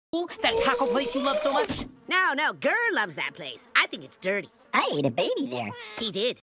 That taco place you love so much? No, Gurr loves that place. I think it's dirty. I ate a baby there. He did.